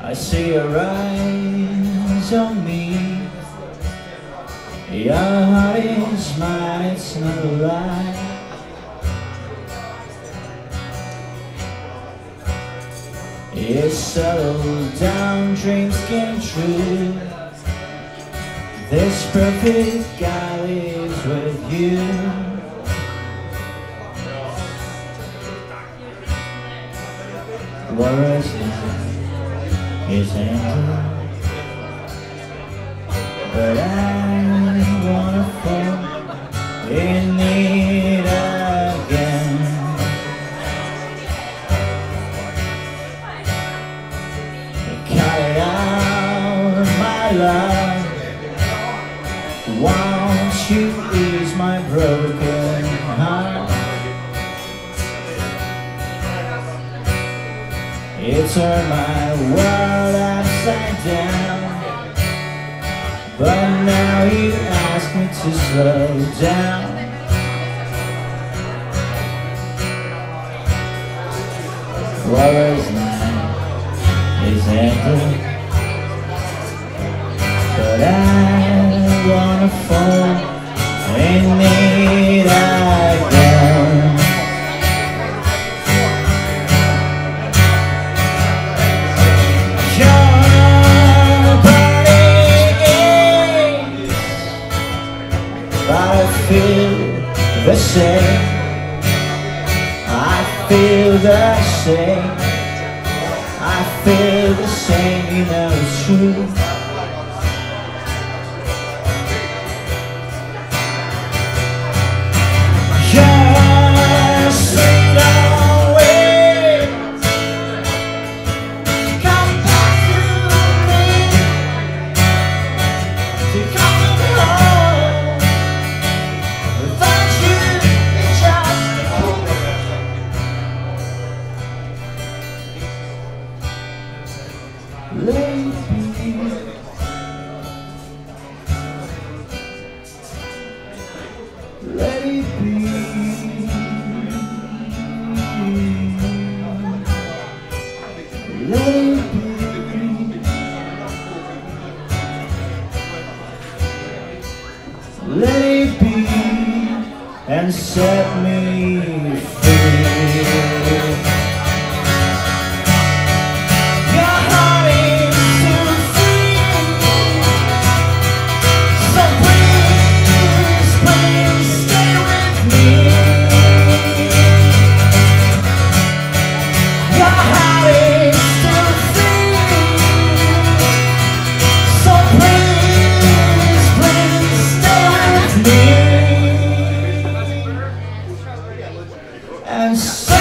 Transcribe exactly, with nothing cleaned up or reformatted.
I see your eyes on me. Your heart is mine, it's not a lie. It's settled down, dreams came true. This perfect guy lives with you. What is his anger? But I wanna fall in it again. Cut it out, my love. Won't you ease my broken heart? It turned my world upside down, but now you ask me to slow down. What was mine is empty, but I wanna fall in it again. I feel the same, I feel the same, I feel the same, you know it's true. Just say don't wait, come back to me, to come home. Without you, it's just a fool. Let it be. Let it be. Let it be. Let it be. And set me free. Your heart is too free, so please, please stay with me. Your heart is too free, so please, please stay with me. And so